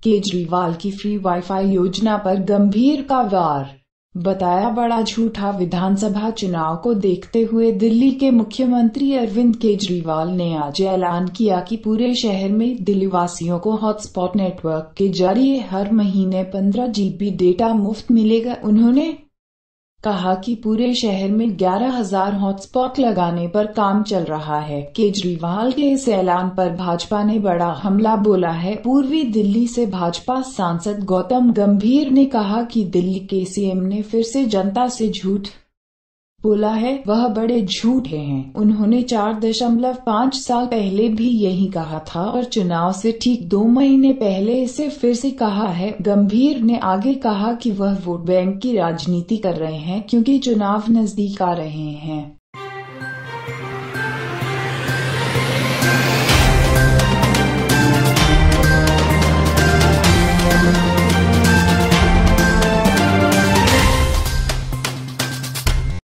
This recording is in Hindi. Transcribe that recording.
केजरीवाल की फ्री वाईफाई योजना पर गंभीर का वार, बताया बड़ा झूठा। विधानसभा चुनाव को देखते हुए दिल्ली के मुख्यमंत्री अरविंद केजरीवाल ने आज ऐलान किया कि पूरे शहर में दिल्लीवासियों को हॉटस्पॉट नेटवर्क के जरिए हर महीने 15 GB डेटा मुफ्त मिलेगा। उन्होंने कहा कि पूरे शहर में 11,000 हॉटस्पॉट लगाने पर काम चल रहा है। केजरीवाल के इस ऐलान पर भाजपा ने बड़ा हमला बोला है। पूर्वी दिल्ली से भाजपा सांसद गौतम गंभीर ने कहा कि दिल्ली के सीएम ने फिर से जनता से झूठ बोला है, वह बड़े झूठे हैं। उन्होंने 4.5 साल पहले भी यही कहा था और चुनाव से ठीक 2 महीने पहले इसे फिर से कहा है। गंभीर ने आगे कहा कि वह वोट बैंक की राजनीति कर रहे हैं क्योंकि चुनाव नजदीक आ रहे हैं।